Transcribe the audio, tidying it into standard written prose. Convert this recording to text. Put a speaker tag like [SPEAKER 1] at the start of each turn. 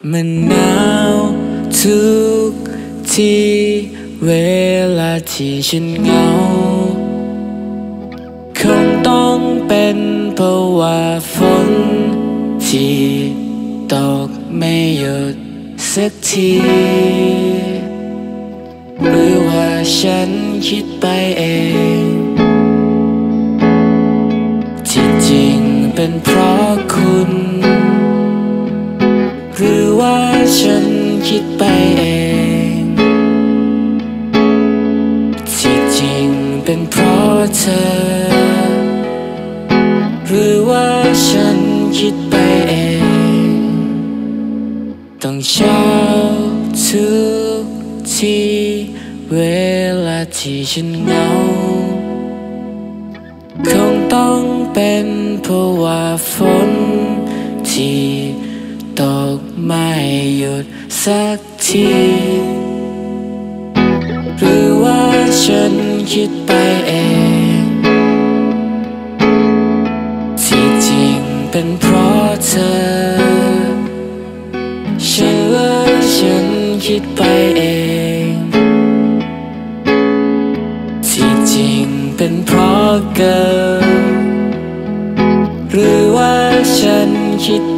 [SPEAKER 1] มันหนาวทุกทีเวลาที่ฉันเหงาคงต้องเป็นเพราะว่าฝนที่ตกไม่หยุดสักทีหรือว่าฉันคิดไปเองที่จริงเป็นเพราะคุณหรือว่าฉันคิดไปเองที่จริงเป็นเพราะเธอหรือว่าฉันคิดไปเองต้องเช้าทุกทีเวลาที่ฉันเหงาคงต้องเป็นเพราะว่าฝนที่ตกไม่หยุดสักทีหรือว่าฉันคิดไปเองที่จริงเป็นเพราะเธอฉันว่าฉันคิดไปเองที่จริงเป็นเพราะเกินหรือว่าฉันคิด